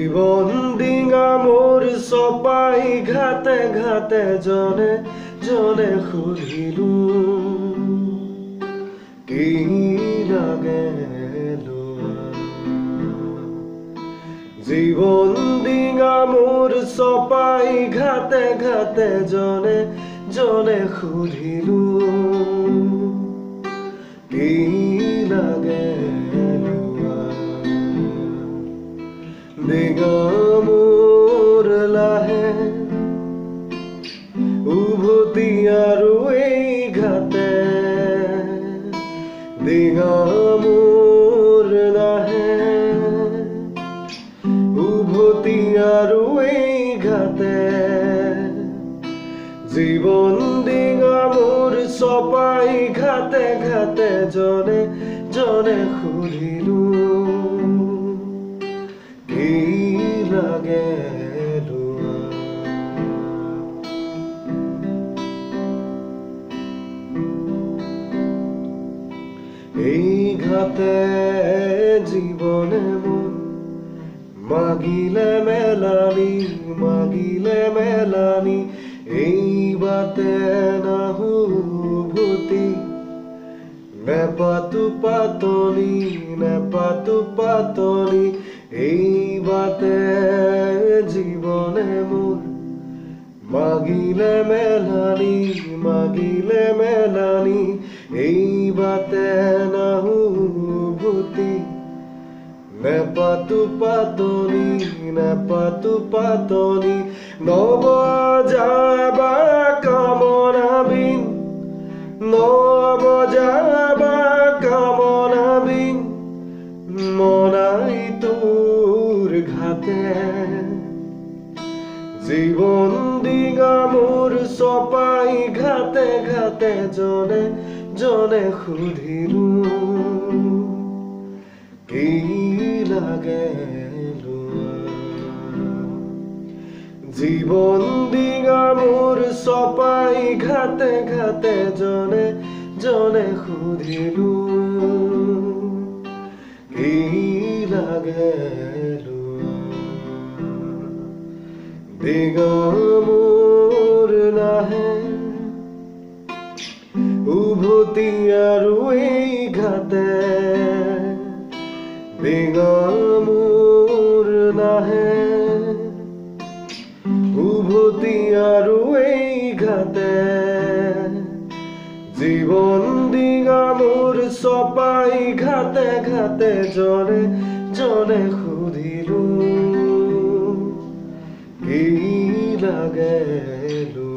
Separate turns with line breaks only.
জীবন ডিঙা মোৰ চপাই ঘাটে ঘাটে জনে জনে সুধিলো কি লাগে জীবন ডিঙা মোৰ চপাই ঘাটে ঘাটে জনে জনে সুধিলো কি লাগে ডিঙা মোৰ লাহে উভতি আৰু এই ঘাটে ডিঙা মোৰ লাহে উভতি আৰু এই ঘাটে জীবন ডিঙা মোৰ চপাই ঘাটে ঘাটে জনে জনে সুধিলো কি লাগে এই ঘাটে জীবনে মোৰ মাগিলে মেলানি এই বাটে নাহো উভতি নেপাতো পাতনি এই বাটে জীবনে মোৰ মাগিলে মেলানি এই বাটে নাহো উভতি নেপাতো পাতনি নব যাবা কামনা বিন নব যাবা কামনা বিন মনাই তোৰ ঘাটে জীবন ডিঙা মোৰ চপাই ঘাটে ঘাটে জনে জনে সুধিলো কি লাগে জীবন ডিঙা মোৰ চপাই ঘাটে ঘাটে জনে জনে সুধিলো কি লাগে ডিঙা মোৰ নাহে উভতি আৰু এই ঘাটে ডিঙা মোৰ নাহে উভতি আৰু এই ঘাটে জীবন ডিঙা মোৰ চপাই ঘাটে ঘাটে জনে জনে সুধিলো কি লাগে